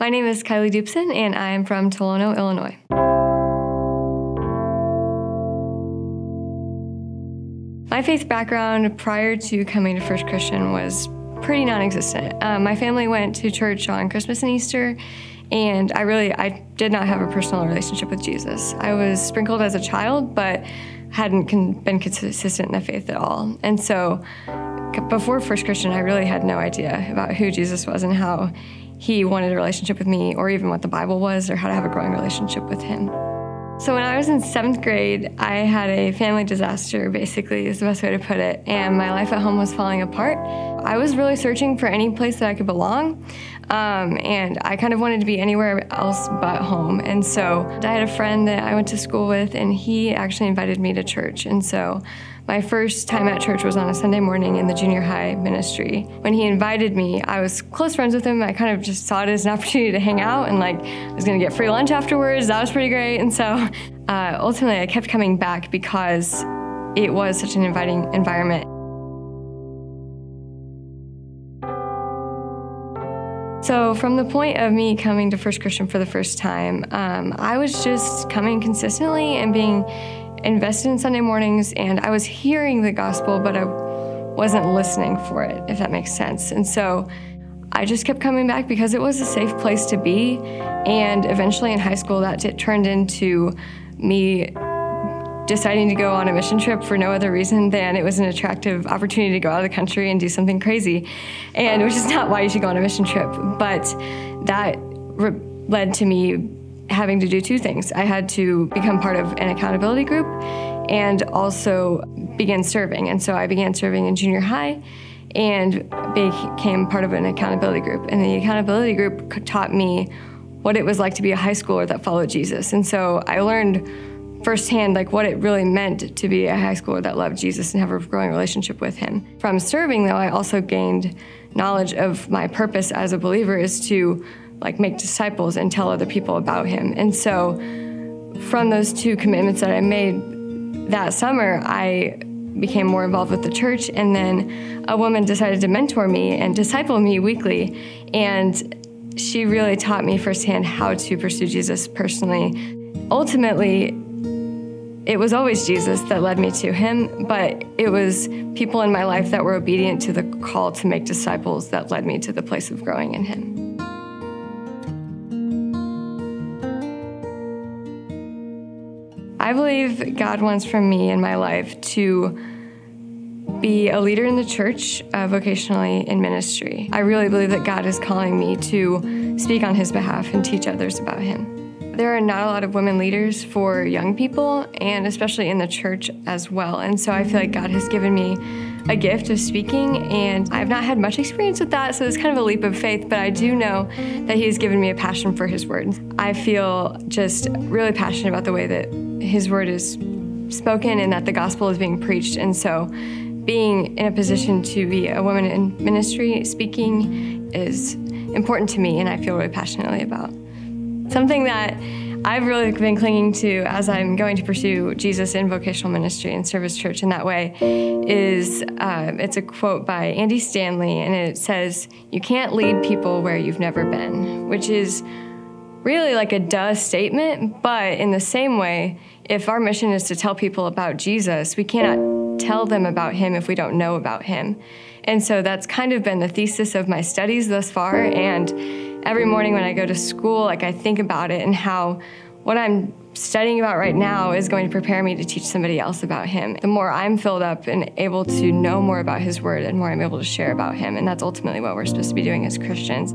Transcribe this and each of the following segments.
My name is Kyleigh Dubson, and I am from Tolono, Illinois. My faith background prior to coming to First Christian was pretty non-existent. My family went to church on Christmas and Easter, and I did not have a personal relationship with Jesus. I was sprinkled as a child, but hadn't been consistent in the faith at all. And so before First Christian, I really had no idea about who Jesus was and how he wanted a relationship with me, or even what the Bible was, or how to have a growing relationship with him. So when I was in 7th grade, I had a family disaster, basically, is the best way to put it, and my life at home was falling apart. I was really searching for any place that I could belong, and I kind of wanted to be anywhere else but home. And so I had a friend that I went to school with, and he actually invited me to church. And so my first time at church was on a Sunday morning in the junior high ministry. When he invited me, I was close friends with him. I kind of just saw it as an opportunity to hang out, and I was gonna get free lunch afterwards. That was pretty great. And so ultimately I kept coming back because it was such an inviting environment. So from the point of me coming to First Christian for the first time, I was just coming consistently and being invested in Sunday mornings, and I was hearing the gospel, but I wasn't listening for it, if that makes sense. And so I just kept coming back because it was a safe place to be. And eventually in high school, that turned into me deciding to go on a mission trip for no other reason than it was an attractive opportunity to go out of the country and do something crazy, and which is not why you should go on a mission trip. But that led to me having to do two things. I had to become part of an accountability group and also begin serving. And so I began serving in junior high and became part of an accountability group. And the accountability group taught me what it was like to be a high schooler that followed Jesus. And so I learned firsthand what it really meant to be a high schooler that loved Jesus and have a growing relationship with him. From serving, though, I also gained knowledge of my purpose as a believer is to make disciples and tell other people about him. And so from those two commitments that I made that summer, I became more involved with the church, and then a woman decided to mentor me and disciple me weekly, and she really taught me firsthand how to pursue Jesus personally. Ultimately, it was always Jesus that led me to him, but it was people in my life that were obedient to the call to make disciples that led me to the place of growing in him. I believe God wants from me in my life to be a leader in the church, vocationally in ministry. I really believe that God is calling me to speak on his behalf and teach others about him. There are not a lot of women leaders for young people, and especially in the church as well. And so I feel like God has given me a gift of speaking, and I've not had much experience with that, so it's kind of a leap of faith, but I do know that he's given me a passion for his word. I feel just really passionate about the way that his word is spoken and that the gospel is being preached. And so being in a position to be a woman in ministry speaking is important to me, and I feel really passionately about. Something that I've really been clinging to as I'm going to pursue Jesus in vocational ministry and service church in that way is, it's a quote by Andy Stanley, and it says, "You can't lead people where you've never been," which is really a duh statement, but in the same way, if our mission is to tell people about Jesus, we cannot tell them about him if we don't know about him. And so that's kind of been the thesis of my studies thus far, and every morning when I go to school, I think about it and how what I'm studying about right now is going to prepare me to teach somebody else about him. The more I'm filled up and able to know more about his word, the more I'm able to share about him, and that's ultimately what we're supposed to be doing as Christians.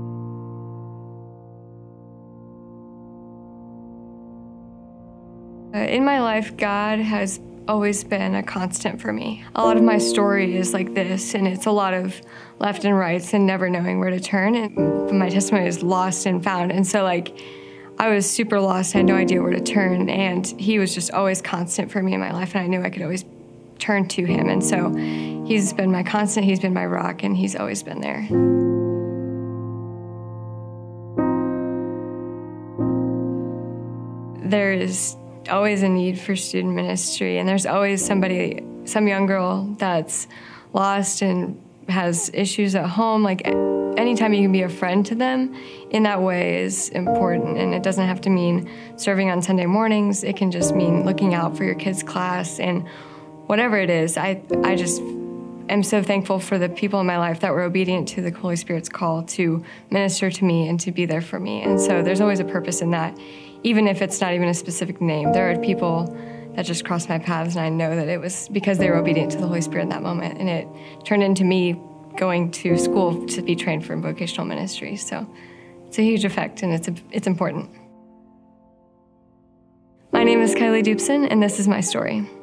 In my life, God has always been a constant for me. A lot of my story is like this, and it's a lot of left and rights and never knowing where to turn, and my testimony is lost and found. And so I was super lost, had no idea where to turn, and he was just always constant for me in my life, and I knew I could always turn to him. And so he's been my constant, he's been my rock, and he's always been there. There is always a need for student ministry, and there's always somebody, some young girl that's lost and has issues at home. anytime you can be a friend to them in that way is important. And it doesn't have to mean serving on Sunday mornings. It can just mean looking out for your kids' class and whatever it is. I just am so thankful for the people in my life that were obedient to the Holy Spirit's call to minister to me and to be there for me. And so there's always a purpose in that, even if it's not even a specific name. There are people that just crossed my paths, and I know that it was because they were obedient to the Holy Spirit in that moment, and it turned into me going to school to be trained for vocational ministry. So it's a huge effect, and it's important. My name is Kyleigh Dubson, and this is my story.